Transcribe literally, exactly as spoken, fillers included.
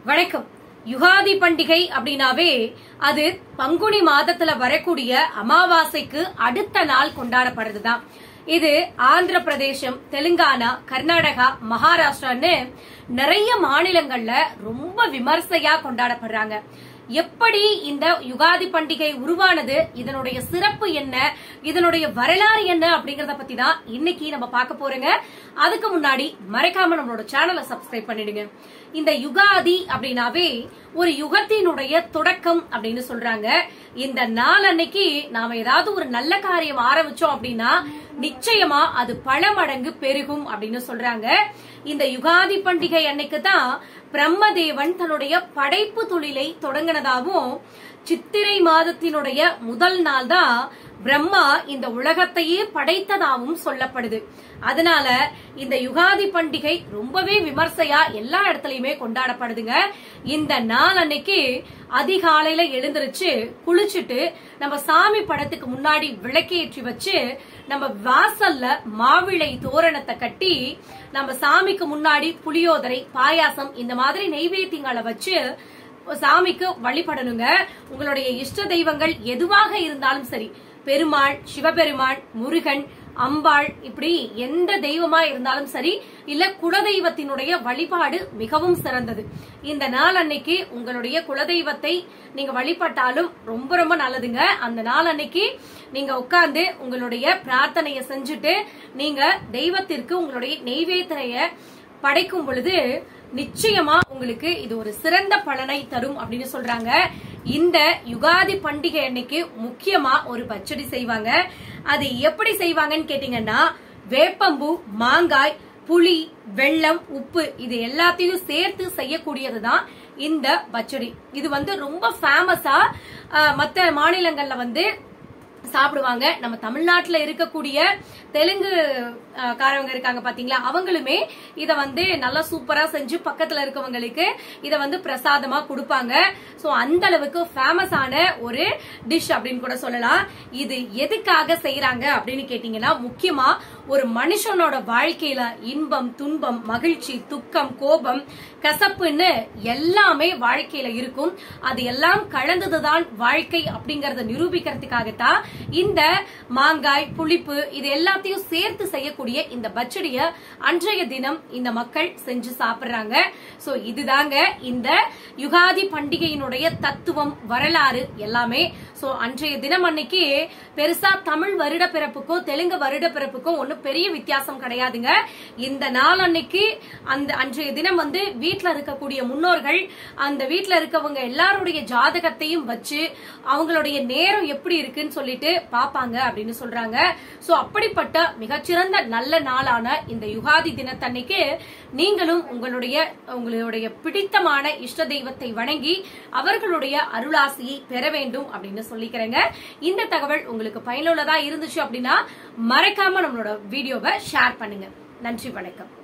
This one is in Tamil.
வணக்கம். யுகாதி பண்டிகை அப்படின்னாவே அது பங்குனி மாதத்துல வரக்கூடிய அமாவாசைக்கு அடுத்த நாள் கொண்டாடப்படுறதுதான். இது ஆந்திர பிரதேசம், தெலுங்கானா, கர்நாடகா, மகாராஷ்டிரான்னு நிறைய மாநிலங்கள்ல ரொம்ப விமர்சையா கொண்டாடப்படுறாங்க. எப்படி இந்த யுகாதி பண்டிகை உருவானது, இதனுடைய சிறப்பு என்ன, இதனுடைய வரலாறு என்ன அப்படிங்கறத பத்தி தான் இன்னைக்கு நம்ம பார்க்க போறோங்க. அதுக்கு முன்னாடி மறக்காம நம்மளோட சேனலை சப்ஸ்கிரைப் பண்ணிடுங்க. இந்த யுகாதி அப்படின்னாவே ஒரு யுகத்தினுடைய தொடக்கம் அப்படின்னு சொல்றாங்க. இந்த நாள் அன்னைக்கு நாம ஏதாவது ஒரு நல்ல காரியம் ஆரம்பிச்சோம் அப்படின்னா நிச்சயமா அது பல மடங்கு பெருகும் அப்படின்னு சொல்றாங்க. இந்த யுகாதி பண்டிகை அன்னைக்கு தான் பிரம்மதேவன் தன்னுடைய படைப்பு தொழிலை தொடங்கினதாகவும், சித்திரை மாதத்தினுடைய முதல் நாள் தான் பிரம்மா இந்த உலகத்தையே படைத்ததாகவும் சொல்லப்படுது. அதனால இந்த யுகாதி பண்டிகை ரொம்பவே விமர்சையா எல்லா இடத்துலயுமே கொண்டாடப்படுதுங்க. இந்த நாள் அன்னைக்கு அதிகாலையில எழுந்திருச்சு குளிச்சுட்டு நம்ம சாமி படத்துக்கு முன்னாடி விளக்கேற்றி வச்சு நம்ம வாசல்ல மாவிளை தோரணத்தை கட்டி நம்ம சாமிக்கு முன்னாடி புளியோதரை, பாயாசம் இந்த மாதிரி நெய்வேத்தியங்களை வச்சு சாமிக்கு வழிபடணுங்க. உங்களுடைய இஷ்ட தெய்வங்கள் எதுவாக இருந்தாலும் சரி, பெருமாள், சிவபெருமான், முருகன், அம்பாள், இப்படி எந்த தெய்வமா இருந்தாலும் சரி, இல்ல குலதெய்வத்தினுடைய வழிபாடு மிகவும் சிறந்தது. இந்த நாள் அன்னைக்கு உங்களுடைய குலதெய்வத்தை நீங்க வழிபட்டாலும் ரொம்ப ரொம்ப நல்லதுங்க. அந்த நாள் அன்னைக்கு நீங்க உட்கார்ந்து உங்களுடைய பிரார்த்தனைய செஞ்சுட்டு நீங்க தெய்வத்திற்கு உங்களுடைய நெய்வேத்திய படைக்கும் பொழுது நிச்சயமா உங்களுக்கு இது ஒரு சிறந்த பலனை தரும் அப்படின்னு சொல்றாங்க. இந்த யுகாதி பண்டிகை அன்னைக்கு முக்கியமா ஒரு பச்சடி செய்வாங்க. அது எப்படி செய்வாங்கன்னு கேட்டீங்கன்னா, வேப்பம்பூ, மாங்காய், புளி, வெல்லம், உப்பு இது எல்லாத்தையும் சேர்த்து செய்யக்கூடியதுதான் இந்த பச்சடி. இது வந்து ரொம்ப ஃபேமஸா மற்ற மாநிலங்கள்ல வந்து சாப்பிடுவாங்க. நம்ம தமிழ்நாட்டுல இருக்கக்கூடிய தெலுங்கு காரவங்க இருக்காங்க பாத்தீங்களா, அவங்களுமே இத வந்து நல்லா சூப்பரா செஞ்சு பக்கத்துல இருக்கவங்களுக்கு இத வந்து பிரசாதமா கொடுப்பாங்க. சோ அந்த அளவுக்கு ஃபேமஸ் ஆன ஒரு டிஷ் அப்படின்னு கூட சொல்லலாம். இது எதுக்காக செய்யறாங்க அப்படின்னு கேட்டீங்கன்னா, முக்கியமா ஒரு மனுஷனோட வாழ்க்கையில இன்பம், துன்பம், மகிழ்ச்சி, துக்கம், கோபம், கசப்புன்னு எல்லாமே வாழ்க்கையில இருக்கும். அது எல்லாம் கலந்ததுதான் வாழ்க்கை அப்படிங்கறத நிரூபிக்கிறதுக்காகத்தான் இந்த மாங்காய், புளிப்பு இது எல்லாத்தையும் சேர்த்து செய்யக்கூடிய இந்த பச்சடிய அன்றைய தினம் இந்த மக்கள் செஞ்சு சாப்பிடுறாங்க. சோ இதுதாங்க இந்த யுகாதி பண்டிகையினுடைய தத்துவம், வரலாறு எல்லாமே. சோ அன்றைய தினம் அன்னைக்கு பெருசா தமிழ் வருட பிறப்புக்கோ தெலுங்கு வருட பிறப்புக்கோ ஒன்னும் பெரிய வித்தியாசம் கிடையாதுங்க. இந்த நாள் அன்னைக்கு அந்த அன்றைய தினம் வந்து வீட்டுல இருக்கக்கூடிய முன்னோர்கள் அந்த வீட்டுல இருக்கவங்க எல்லாருடைய ஜாதகத்தையும் வச்சு அவங்களுடைய நேரம் எப்படி இருக்குன்னு சொல்லிட்டு பாப்பாங்க அப்படின்னு சொல்றாங்க. சோ அப்படிப்பட்ட மிகச்சிறந்த நல்ல நாளான இந்த யுகாதி தினத்தன்னைக்கு நீங்களும் உங்களுடைய உங்களுடைய பிடித்தமான இஷ்ட தெய்வத்தை வணங்கி அவர்களுடைய அருளாசியை பெற வேண்டும் அப்படின்னு சொல்லிக்கிறேங்க. இந்த தகவல் உங்களுக்கு பயனுள்ளதா இருந்துச்சு அப்படின்னா மறக்காம நம்மளோட வீடியோவை ஷேர் பண்ணுங்க. நன்றி, வணக்கம்.